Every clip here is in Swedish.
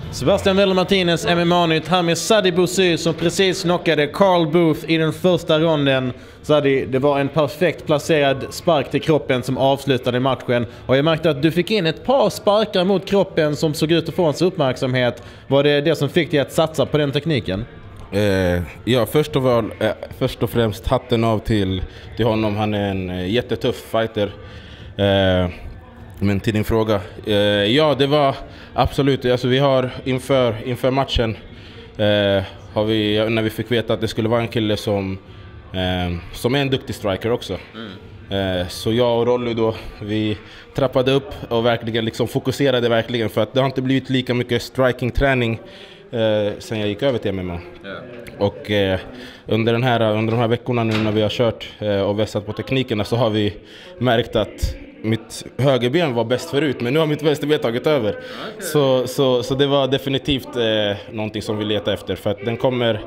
Sebastian Weller Martinez, MMA-nytt här med Sadie Boussu som precis knockade Carl Booth i den första ronden. Sadie, det var en perfekt placerad spark till kroppen som avslutade matchen. Och jag märkte att du fick in ett par sparkar mot kroppen som såg ut att få ens uppmärksamhet. Var det det som fick dig att satsa på den tekniken? Ja, först och främst hatten av till honom. Han är en jättetuff fighter. Men till din fråga, ja, det var absolut, alltså vi har inför matchen har vi, när vi fick veta att det skulle vara en kille som är en duktig striker också. Så jag och Rolly då, vi trappade upp och verkligen liksom fokuserade verkligen, för att det har inte blivit lika mycket striking-träning sen jag gick över till MMA. Och under de här veckorna nu när vi har kört och vässat på teknikerna, så har vi märkt att mitt högerben var bäst förut, men nu har mitt vänsterben tagit över. Så det var definitivt någonting som vi letar efter, för att den kommer.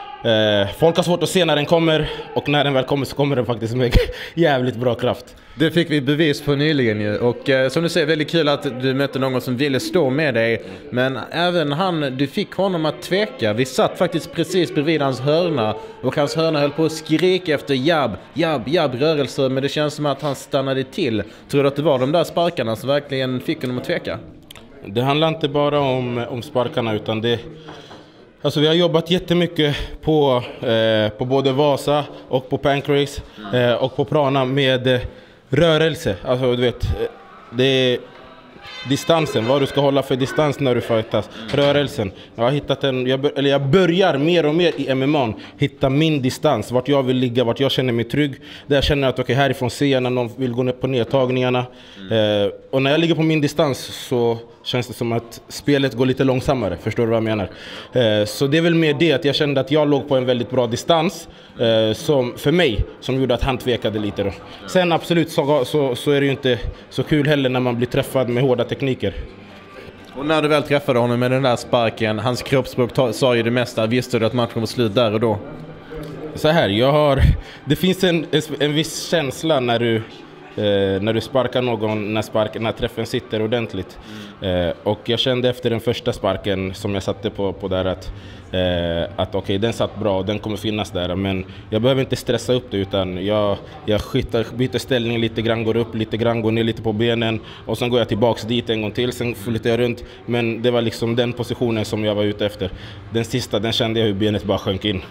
Folk har svårt att se när den kommer, och när den väl kommer så kommer den faktiskt med jävligt bra kraft. Det fick vi bevis på nyligen ju. Och som du säger, väldigt kul att du mötte någon som ville stå med dig. Men även du fick honom att tveka. Vi satt faktiskt precis bredvid hans hörna, och hans hörna höll på att skrika efter jabb rörelser, men det känns som att han stannade till. Tror du att det var de där sparkarna som verkligen fick honom att tveka? Det handlar inte bara om sparkarna, utan det... Alltså vi har jobbat jättemycket på både Vasa och på Pancrase och på Prana med rörelse. Alltså du vet, det är distansen, vad du ska hålla för distans när du fightas. Rörelsen. Jag har hittat jag börjar mer och mer i MMA hitta min distans, vart jag vill ligga, vart jag känner mig trygg. Där jag känner att okej, härifrån ser jag när någon vill gå ner på nedtagningarna. Och när jag ligger på min distans så känns det som att spelet går lite långsammare, förstår du vad jag menar? Så det är väl mer det, att jag kände att jag låg på en väldigt bra distans som för mig, som gjorde att han tvekade lite då. Sen absolut så är det ju inte så kul heller när man blir träffad med hårda tekniker. Och när du väl träffade honom med den där sparken, hans kroppsspråk sa ju det mesta. Visste du att matchen var slut där och då? Så här, det finns en viss känsla när du sparkar någon, när träffen sitter ordentligt. Och jag kände efter den första sparken som jag satte på där att okej, den satt bra och den kommer finnas där, men jag behöver inte stressa upp det, utan jag byter ställning lite grann, går upp lite grann, går ner lite på benen, och sen går jag tillbaks dit en gång till, sen flyttar jag runt. Men det var liksom den positionen som jag var ute efter. Den sista, den kände jag hur benet bara sjönk in.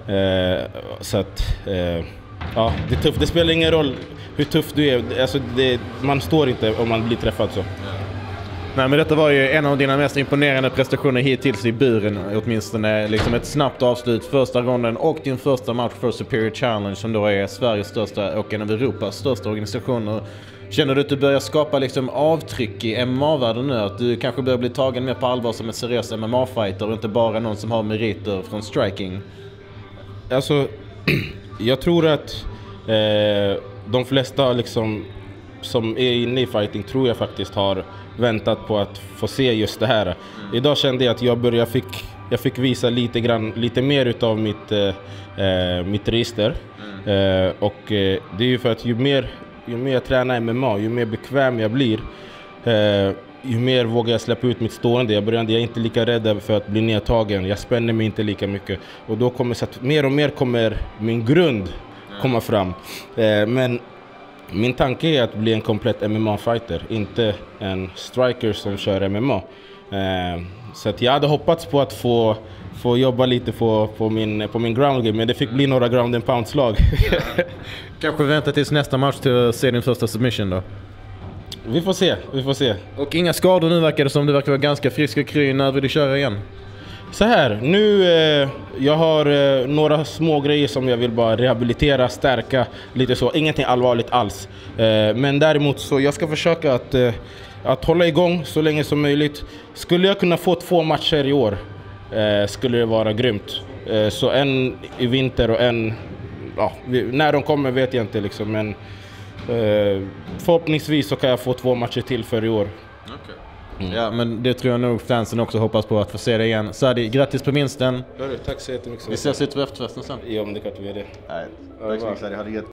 Så att ja, det är tufft. Det spelar ingen roll hur tuff du är. Alltså man står inte om man blir träffad så. Nej, men detta var ju en av dina mest imponerande prestationer hittills i buren. Åtminstone liksom ett snabbt avslut första ronden och din första match för Superior Challenge, som då är Sveriges största och en av Europas största organisationer. Känner du att du börjar skapa liksom avtryck i MMA-världen nu? Att du kanske börjar bli tagen mer på allvar som en seriös MMA-fighter och inte bara någon som har meriter från striking? Alltså, jag tror att de flesta liksom som är inne i fighting, tror jag faktiskt har väntat på att få se just det här. Idag kände jag att jag fick visa lite mer utav mitt register. Och det är ju för att ju mer jag tränar MMA, ju mer bekväm jag blir, ju mer vågar jag släppa ut mitt stående. Jag är inte lika rädd för att bli nedtagen. Jag spänner mig inte lika mycket. Och då kommer så att mer och mer kommer min grund komma fram. Men min tanke är att bli en komplett MMA-fighter, inte en striker som kör MMA. Så att jag hade hoppats på att få jobba lite på min ground game, men det fick bli några ground and pound-slag. Kanske vänta tills nästa match till att se din första submission då? Vi får se. Och inga skador nu, verkar det som. Du verkar vara ganska frisk och kry. När vill du köra igen? Så här, nu jag har några små grejer som jag vill bara rehabilitera, stärka lite så, ingenting allvarligt alls. Men däremot så jag ska försöka att hålla igång så länge som möjligt. Skulle jag kunna få 2 matcher i år skulle det vara grymt. Så en i vinter och en, ja, när de kommer vet jag inte liksom, men förhoppningsvis så kan jag få 2 matcher till för i år. Ja, men det tror jag nog fansen också hoppas på att få se det igen. Sadie, grattis på vinsten. Tack så jättemycket. Vi ses ute på efterfesten sen. Ja, men det kan vi göra det. Nej, tack så mycket Sadie, ha det gött.